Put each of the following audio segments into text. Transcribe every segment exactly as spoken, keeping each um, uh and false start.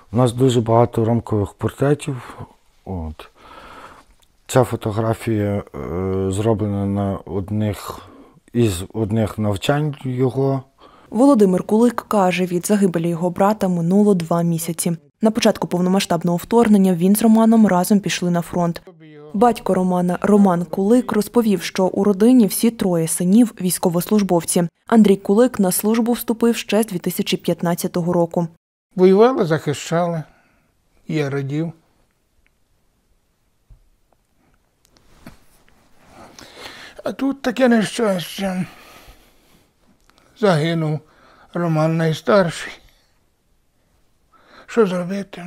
У нас дуже багато рамкових портретів. От. Ця фотографія е, зроблена на одних із одних навчань його. Володимир Кулик каже, від загибелі його брата минуло два місяці. На початку повномасштабного вторгнення він з Романом разом пішли на фронт. Батько Романа, Роман Кулик, розповів, що у родині всі троє синів – військовослужбовці. Андрій Кулик на службу вступив ще з дві тисячі п'ятнадцятого року. Воювали, захищали. Я радів. А тут таке нещастя. Загинув Роман найстарший. Що зробити?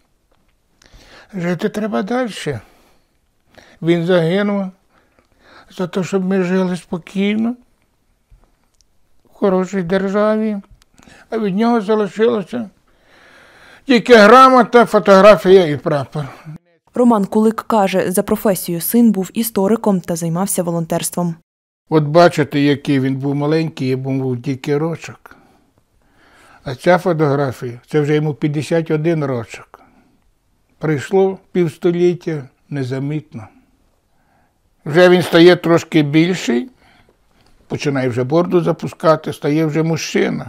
Жити треба далі. Він загинув за те, щоб ми жили спокійно, в хорошій державі. А від нього залишилося тільки грамота, фотографія і прапор. Роман Кулик каже, за професією син був істориком та займався волонтерством. От бачите, який він був маленький, я був тільки рочок. А ця фотографія, це вже йому п'ятдесят один рочок. Прийшло півстоліття незамітно. Вже він стає трошки більший, починає вже бороду запускати, стає вже мужчина.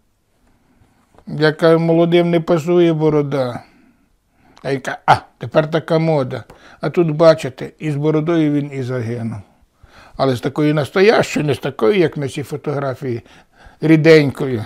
Яка молодим не пасує борода. А яка, а, тепер така мода. А тут, бачите, із бородою він і загинув. Але з такою настоящою, не з такою, як на цій фотографії, ріденькою.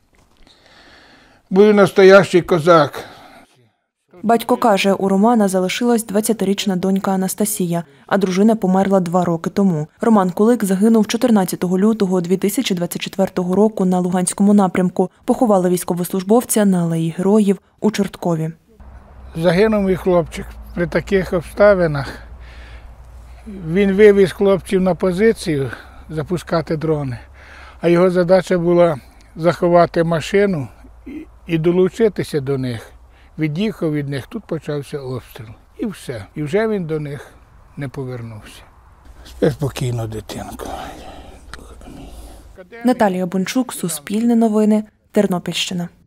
Був настоящий козак. Батько каже, у Романа залишилась двадцятирічна донька Анастасія, а дружина померла два роки тому. Роман Кулик загинув чотирнадцятого лютого дві тисячі двадцять четвертого року на Луганському напрямку. Поховали військовослужбовця на Алеї Героїв у Чорткові. Загинув мій хлопчик при таких обставинах. Він вивіз хлопців на позицію запускати дрони, а його задача була заховати машину і долучитися до них. Від'їхав від них, тут почався обстріл. І все. І вже він до них не повернувся. Спи спокійно, дитинко. Наталія Бончук, Суспільне новини, Тернопільщина.